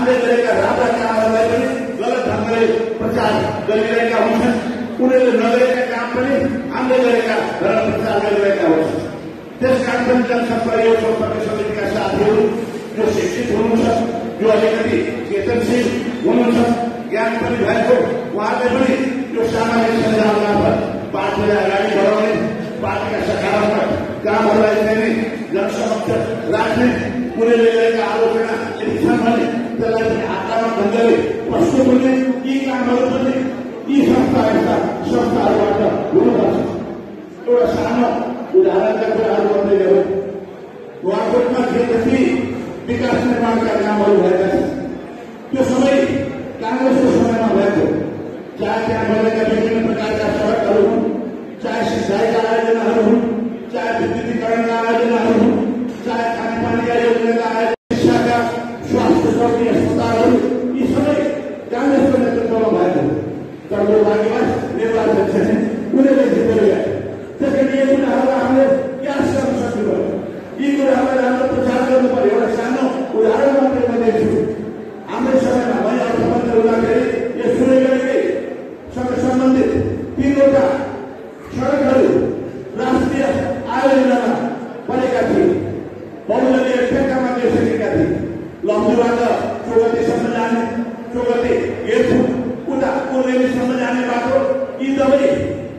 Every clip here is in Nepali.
हामीले गरेका राम्रा कामहरूलाई पनि गलत ढङ्गले प्रचार गरिरहेका हुन्छन्। उनीहरूले नगरेका काम पनि हामीले गरेका गलत प्रचार गरिरहेका हुन्छन्। त्यसकारण पनि जनसम्पर्क यो सम्पर्क समितिका साथीहरू जो शिक्षित हुनुहुन्छ, जो अलिकति चेतनशील हुनुहुन्छ, ज्ञान पनि भएको उहाँले पनि यो सामाजिक सञ्जाल मार्फत पार्टीलाई अगाडि बढाउने, पार्टीका सकारात्मक कामहरूलाई चाहिँ जनसमक्ष राख्ने, उनीहरूले गरेका आलोचना यदि छन् भने त्यसलाई पनि आक्रामक ढङ्गले प्रस्तुत हुने, यी कामहरू पनि यी संस्थाहरूबाट हुनुपर्छ। एउटा सानो उदाहरणका कुराहरू भन्दै गयो। नुवाकोटमा जति विकास निर्माणका कामहरू भएका छन् त्यो सबै कांग्रेसको समयमा भएको, चाहे त्यहाँ बनेका विभिन्न प्रकारका सडकहरू हुन्, चाहे सिंचाइका आयोजनाहरू हुन्, चाहे विद्युतीकरणका आयोजनाहरू हुन्, चाहे खानेपानीका योजनाका आयोजना, शिक्षाका, स्वास्थ्य चौकी अस्पतालहरू, यी सबै कांग्रेसको नेतृत्वमा भएको। तर दुर्भाग्यवश निर्वाचन चाहिँ उनीहरूले जितेर गए। त्यसैले यी कुराहरूलाई हामीले क्यास गर्न सक्नु, यी कुराहरूलाई राम्रो प्रचार गर्नु पर्यो। एउटा सानो उदाहरण मात्रै म दिन्छु। हाम्रै समयमा मैले अर्थमन्त्री हुँदाखेरि यो सुरैगढीसँग सम्बन्धित 3वटा सडकहरू राष्ट्रिय आयोजनामा बनेका थिए। बहुदलीय ठेक्कामा दिइसकेका थिए। लम्बुबाट चौगतीसम्म जाने, चौगती हेर्छु उता पूर्वेलीसम्म जाने बाटो, यी सबै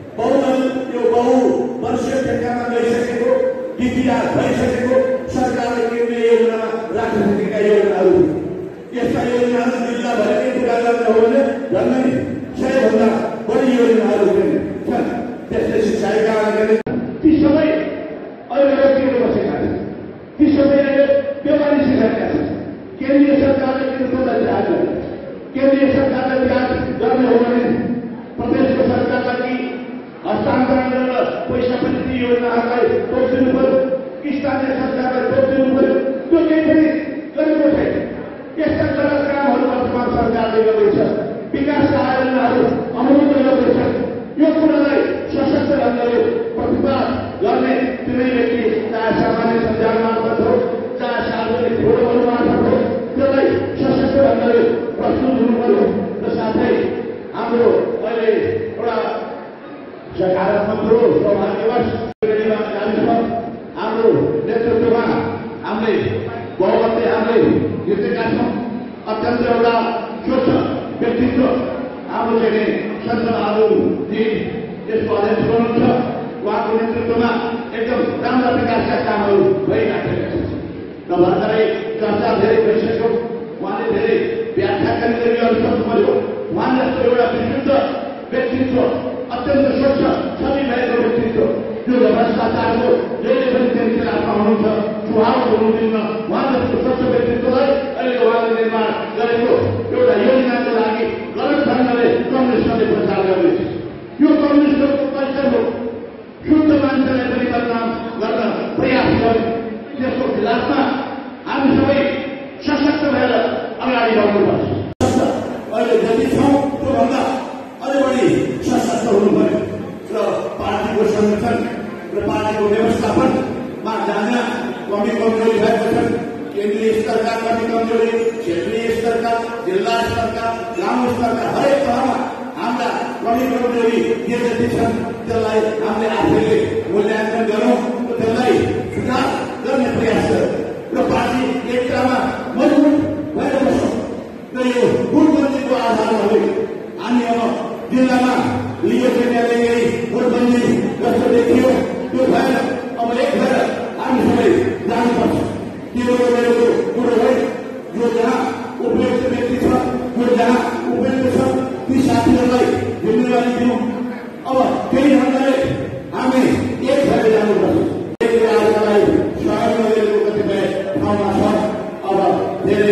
बहुवर्षीय ठेक्कामा गइसकेको, डिपिआर भइसकेको सरकारले केन्द्रीय योजनामा राख्न सकेका योजनाहरू। यस्ता योजनाहरू जिल्लाभरिकै कुरा गर्ने हो भने झन्डै 100 भन्दा बढी योजनाहरू छन्। त्यसले सिंचाइका ती सबै अहिले व्यक्तिहरू बसेका छन्, ती सबै अहिले बेमारिसकेका छन्। केन्द्रीय सरकारले किन चाहन्छ? केन्द्रीय सरकारले ब्याज गर्ने हो भने प्रदेशको सरकारलाई हस्तान्तरण गरेर पैसा पनि ती योजनाहरूलाई तोकिदिनु पर्यो, स्थानीय सरकारलाई तोकिदिनु पर्यो। त्यो केही पनि गरेको छैन। यस्ता गलत कामहरू वर्तमान सरकारले गर्दैछ। विकासका आयोजनाहरू अमूल्य गर्दैछ। यो कुरालाई सशक्त ढङ्गले प्रतिवाद गर्ने कुनै व्यक्ति, चाहे सामान्य सञ्जाल मार्फत हो, चाहे सार्वजनिक फोरमहरू मार्फत हो, त्यसलाई सशक्त ढङ्गले प्रस्तुत हुनु पर्यो। र साथै हाम्रो अहिले एउटा सकारात्मक हो, सौभाग्यवश हाम्रो नेतृत्वमा हामीले बहुमतले हामीले जितेका छौँ। अत्यन्त एउटा स्वच्छ व्यक्तित्व हाम्रो चाहिँ सञ्चालकजी यसको अध्यक्ष हुनुहुन्छ। उहाँको नेतृत्वमा एकदम राम्रा विकासका कामहरू भइराखेका छन्। नभर्खरै चर्चा धेरै भइसक्यो। उहाँले धेरै व्याख्या गरेर सक्नु पर्यो। उहाँ जस्तो एउटा विशुद्ध व्यक्तित्व, अत्यन्त स्वच्छ छवि भएको व्यक्तित्व, जो भ्रष्टाचारको जहिले पनि तेलतिर हुनुहुन्छ, सुहाव हुनुहुन्न, उहाँ जस्तो स्वच्छ व्यक्तित्वलाई अहिले उहाँले निर्माण गरेको एउटा योजनाको लागि गलत ढङ्गले कम्युनिस्टले प्रचार गर्दैछ। यो कम्युनिस्टको कल्चर हो। शुद्ध मान्छेलाई पनि बदनाम गर्न प्रयास गर्यो। त्यसको खिलाफमा हामी सबै सशक्त भएर अगाडि बढ्नुपर्छ। अहिले जति छौँ त्योभन्दा अझै बढी सशक्त हुनु पर्यो। र पार्टीको संगठन र पार्टीको व्यवस्थापनमा जहाँ कमी कमजोरी भएको छन्, केन्द्रीय स्तरका कमी कमजोरी, क्षेत्रीय स्तरका, जिल्ला स्तरका, गाउँ स्तरका हरेक तहमा हाम्रा कमी कमजोरी के जति छन् त्यसलाई हामीले आफैले मूल्याङ्कन गरौँ, त्यसलाई सुधार गर्ने प्रयास गरौँ र पार्टी एकतामा मजबुत भएर बसौँ। र यो गुटबन्दीको आधारमा हो हामी अब जिल्लामा लियो केन्द्रले गुटबन्दी जस्तो देखियो त्यो भएर अब एक भएर हामी सबै जानुपर्छ। त्यो मेरो कुरो हो। जो जहाँ उपयुक्त व्यक्ति छ, जो जहाँ उपयुक्त छ, ती साथीहरूलाई जिम्मेवारी दिउँ। अब त्यही ढङ्गले हामी एक भएर जानुपर्छ। एकलाई सहयोग गरेको कतिपय ठाउँमा छ। अब धेरै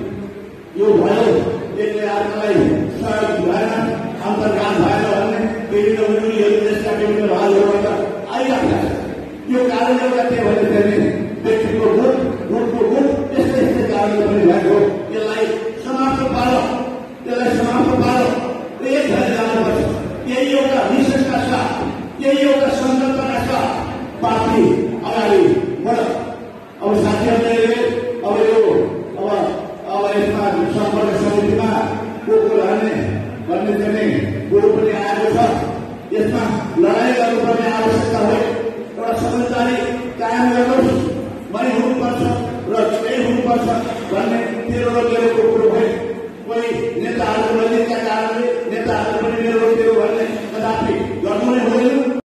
यो भयो, एकले अर्कालाई सहयोग भएन, अन्तर्घात भएर भन्ने विभिन्न उजुरीहरू देशका विभिन्न भागहरूबाट आइरहेका छन्। यो कारण एउटा के भने चाहिँ व्यक्तिको गुटको गुट यस्तै यस्तै कारणले पनि भएको। यसलाई समाप्त पार, यसलाई समाप्त पार र एक भएर जानुपर्छ। यही एउटा विशेषका साथ, यही एउटा सङ्कल्पका साथ पार्टी अगाडि बढ। अब साथीहरूले अब यो अब यसमा सम्पर्क समितिमा को रहने भन्ने चाहिँ कुरो पनि आएको छ। यसमा लडाईँ गर्नुपर्ने आवश्यकता हो। एउटा समझदारी कायम गर्नुहोस्, मै हुनुपर्छ र त्यही हुनुपर्छ भन्ने